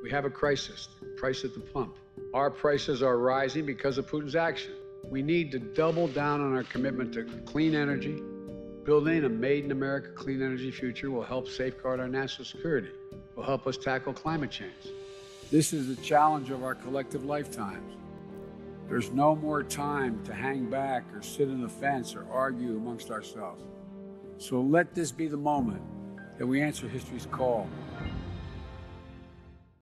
We have a crisis, price at the pump. Our prices are rising because of Putin's action. We need to double down on our commitment to clean energy. Building a made-in-America clean energy future will help safeguard our national security, will help us tackle climate change. This is the challenge of our collective lifetimes. There's no more time to hang back or sit on the fence or argue amongst ourselves. So let this be the moment that we answer history's call.